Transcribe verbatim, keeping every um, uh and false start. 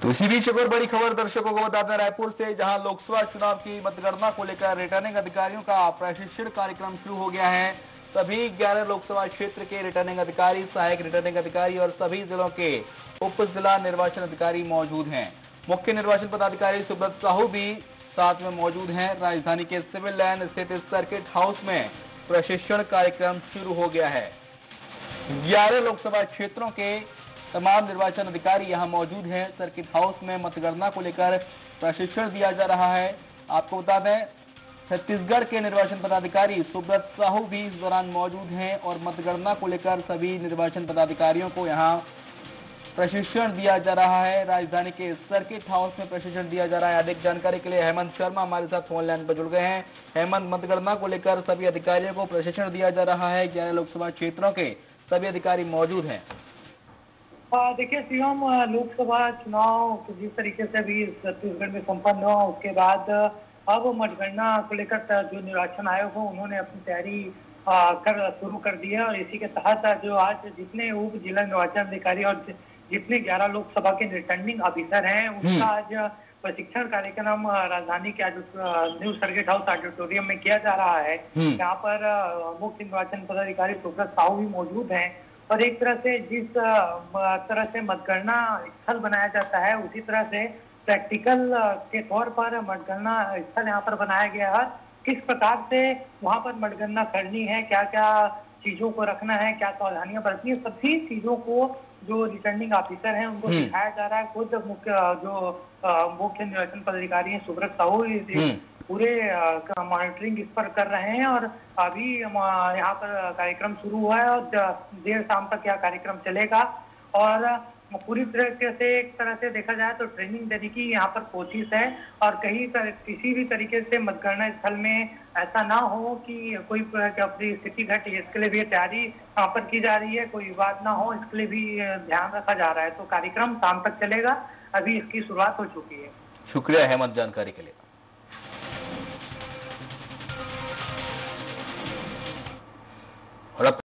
तो इसी बीच एक और बड़ी खबर दर्शकों को बताते हैं रायपुर से, जहां लोकसभा चुनाव की मतगणना को लेकर रिटर्निंग अधिकारियों का प्रशिक्षण कार्यक्रम शुरू हो गया है। सभी ग्यारह लोकसभा क्षेत्र के रिटर्निंग अधिकारी, सहायक रिटर्निंग अधिकारी और सभी जिलों के उप जिला निर्वाचन अधिकारी मौजूद हैं। मुख्य निर्वाचन पदाधिकारी सुब्रत साहू भी साथ में मौजूद हैं। राजधानी के सिविल लाइन स्थित सर्किट हाउस में प्रशिक्षण कार्यक्रम शुरू हो गया है। ग्यारह लोकसभा क्षेत्रों के तमाम निर्वाचन अधिकारी यहां मौजूद हैं। सर्किट हाउस में मतगणना को लेकर प्रशिक्षण दिया जा रहा है। आपको बता दें, छत्तीसगढ़ के निर्वाचन पदाधिकारी सुब्रत साहू भी इस दौरान मौजूद हैं और मतगणना को लेकर सभी निर्वाचन पदाधिकारियों को यहां प्रशिक्षण दिया जा रहा है। राजधानी के सर्किट हाउस में प्रशिक्षण दिया जा रहा है। अधिक जानकारी के लिए हेमंत शर्मा हमारे साथ फोन लाइन पर जुड़ गए हैं। हेमंत, मतगणना को लेकर सभी अधिकारियों को प्रशिक्षण दिया जा रहा है। ग्यारह लोकसभा क्षेत्रों के सभी अधिकारी मौजूद हैं। देखिए शिवम, लोकसभा चुनाव जिस तरीके से अभी छत्तीसगढ़ में संपन्न हुआ, उसके बाद अब मतगणना को लेकर जो निर्वाचन आयोग है उन्होंने अपनी तैयारी कर शुरू कर दी है। और इसी के तहत जो आज जितने उप जिला निर्वाचन अधिकारी और जितने ग्यारह लोकसभा के रिटर्निंग ऑफिसर हैं, उनका आज प्रशिक्षण कार्यक्रम राजधानी के न्यू सर्किट हाउस ऑडिटोरियम में किया जा रहा है। यहाँ पर मुख्य निर्वाचन पदाधिकारी सुब्रत साहू भी मौजूद हैं और एक तरह से जिस तरह से मतगणना स्थल बनाया जाता है, उसी तरह से प्रैक्टिकल के तौर पर मतगणना स्थल यहाँ पर बनाया गया है। किस प्रकार से वहाँ पर मतगणना करनी है, क्या क्या चीजों को रखना है, क्या सावधानियां बरतनी है, सभी चीजों को जो रिटर्निंग ऑफिसर हैं उनको सिखाया जा रहा है। खुद मुख्य जो मुख्य निर्वाचन पदाधिकारी हैं सुब्रत साहू पूरे मॉनिटरिंग इस पर कर रहे हैं। और अभी यहाँ पर कार्यक्रम शुरू हुआ है और देर शाम तक यह कार्यक्रम चलेगा। और पूरी तरीके से एक तरह से देखा जाए तो ट्रेनिंग देने की यहाँ पर कोशिश है। और कहीं तर, किसी भी तरीके से मतगणना स्थल में ऐसा ना हो कि कोई अपनी स्थिति घटे, इसके लिए भी तैयारी यहाँ पर की जा रही है। कोई विवाद ना हो, इसके लिए भी ध्यान रखा जा रहा है। तो कार्यक्रम शाम तक चलेगा, अभी इसकी शुरुआत हो चुकी है। शुक्रिया हेमंत जानकारी के लिए। और अब